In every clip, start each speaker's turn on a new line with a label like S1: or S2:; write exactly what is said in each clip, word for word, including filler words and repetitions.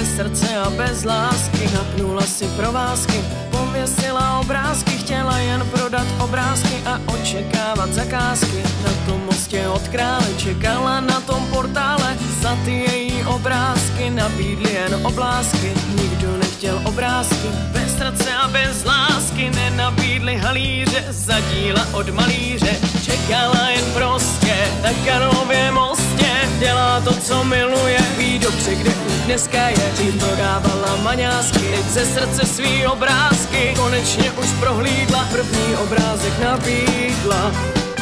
S1: bez srdce a bez lásky. Napnula si provázky, pověsila obrázky, chtěla jen prodat obrázky a očekávat zakázky. Na tom mostě od krále čekala na tom portále, za ty její obrázky nabídli jen oblásky. Nikdo nechtěl obrázky bez srdce a bez lásky, nenabídli halíře za díla od malíře. Čekala jen prostě na Karlově mostě, dělá to, co miluje, ví dobře, kde už dneska je. Dřív prodávala maňásky, teď ze srdce svý obrázky konečně už prohlídla, první obrázek nabídla.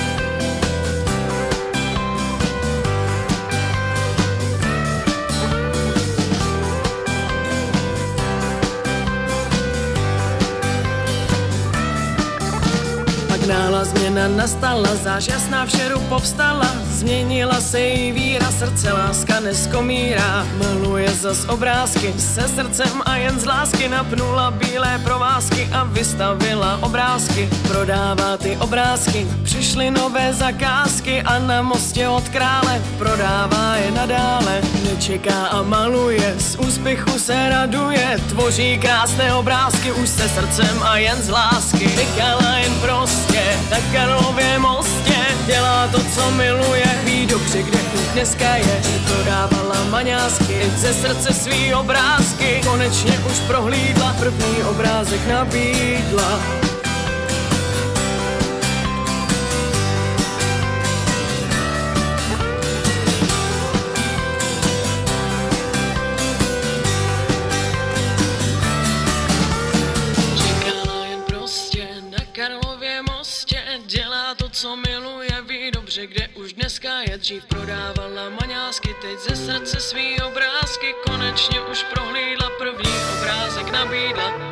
S1: Nála změna nastala, záž jasná v šeru povstala, změnila se její víra, srdce láska neskomírá. Maluje zas obrázky se srdcem a jen z lásky, napnula bílé provázky a vystavila obrázky. Prodává ty obrázky, přišly nové zakázky a na mostě od krále prodává je nadále. Nečeká a maluje, z úspěchu se raduje, tvoří krásné obrázky už se srdcem a jen z lásky. Čekala jen prostě na Karlově mostě, dělá to, co miluje, ví dobře, kde už dneska je. Prodávala maňásky, teď ze srdce svý obrázky konečně už prohlídla, první obrázek nabídla. Dělá to, co miluje, ví dobře, kde už dneska je. Dřív prodávala maňásky, teď ze srdce svý obrázky konečně už prohlídla, první obrázek nabídla.